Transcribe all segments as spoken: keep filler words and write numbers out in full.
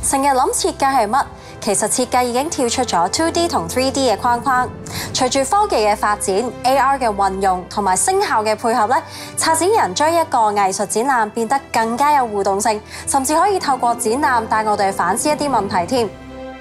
成日諗設計係乜？其實設計已經跳出咗 two D 同 three D 嘅框框。隨住科技嘅發展 ，A R 嘅運用同埋聲效嘅配合咧，策展人將一個藝術展覽變得更加有互動性，甚至可以透過展覽帶我哋反思一啲問題添。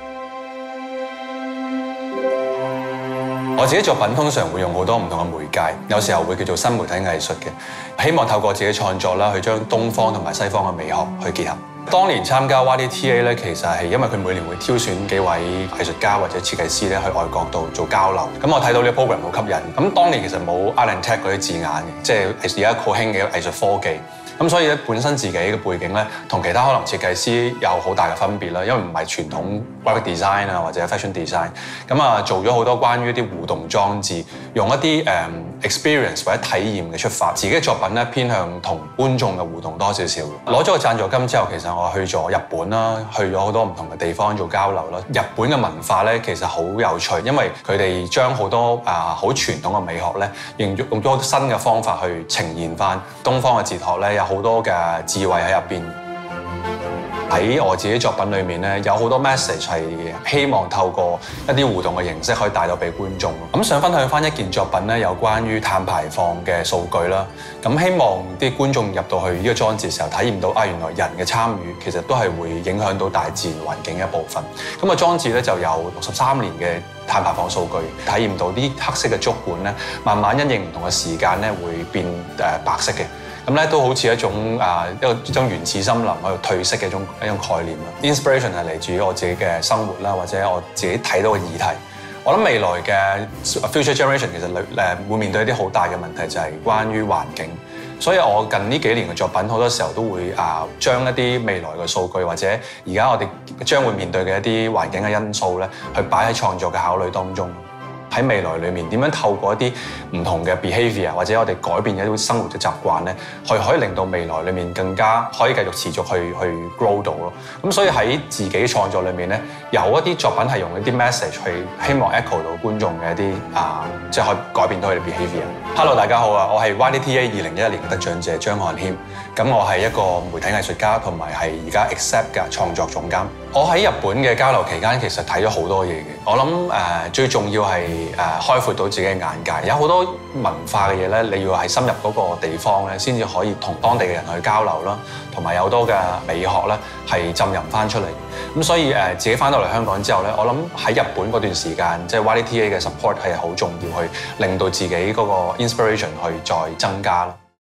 我自己作品通常會用好多唔同嘅媒介，有時候會叫做新媒體藝術嘅，希望透過自己創作啦，去將東方同埋西方嘅美學去結合。當年參加 Y D T A 咧，其實係因為佢每年會挑選幾位藝術家或者設計師咧去外國度做交流。咁我睇到呢個 program 好吸引。咁當年其實冇 Art and Tech 嗰啲字眼嘅，即係而家好興嘅藝術科技。咁所以咧，本身自己嘅背景咧，同其他可能設計師有好大嘅分別啦，因為唔係傳統 graphic design 啊或者 fashion design。咁啊，做咗好多關於一啲互動裝置，用一啲誒、um, experience 或者體驗嘅出發。自己嘅作品咧偏向同觀眾嘅互動多少少。攞咗個贊助金之後，其實我去咗日本啦，去咗好多唔同嘅地方做交流啦。日本嘅文化咧其實好有趣，因為佢哋將好多啊好傳統嘅美學咧，用用咗新嘅方法去呈現翻東方嘅哲學咧。好多嘅智慧喺入邊，喺我自己作品裏面咧，有好多 message 係希望透過一啲互動嘅形式可以帶到俾觀眾。咁想分享翻一件作品咧，有關於碳排放嘅數據啦。咁希望啲觀眾入到去呢個裝置嘅時候，體驗到啊，原來人嘅參與其實都係會影響到大自然環境嘅一部分。咁個裝置咧就有六十三年嘅碳排放數據，體驗到啲黑色嘅觸管咧，慢慢因應唔同嘅時間咧會變誒白色嘅。咁咧都好似一種啊一個一種原始森林喺度褪色嘅一種一種概念啦。Inspiration 係嚟自於我自己嘅生活啦，或者我自己睇到嘅議題。我諗未來嘅 future generation 其實誒會面對一啲好大嘅問題，就係關於環境。所以我近呢幾年嘅作品好多時候都會啊將一啲未來嘅數據或者而家我哋將會面對嘅一啲環境嘅因素咧，去擺喺創作嘅考慮當中。喺未來裏面點樣透過一啲唔同嘅 behavior 或者我哋改變一啲生活嘅習慣咧，去可以令到未來裏面更加可以繼續持續去去 grow 到咯。咁所以喺自己創作裏面咧，有一啲作品係用一啲 message 去希望 echo 到觀眾嘅一啲啊，即係可以改變到佢哋 behavior。Hello， 大家好啊，我係 Y D T A 二零一一年嘅得獎者張漢謙。咁我係一個媒體藝術家，同埋係而家 Accept 嘅創作總監。我喺日本嘅交流期間，其實睇咗好多嘢嘅。我諗誒、呃、最重要係誒、呃、開闊到自己嘅眼界。有好多文化嘅嘢咧，你要係深入嗰個地方咧，先至可以同當地嘅人去交流啦，同埋有好多嘅美學咧係浸淫翻出嚟。咁所以誒、呃、自己翻到嚟香港之後咧，我諗喺日本嗰段時間，即係 Y D T A 嘅 support 係好重要，去令到自己嗰個 inspiration 去再增加啦。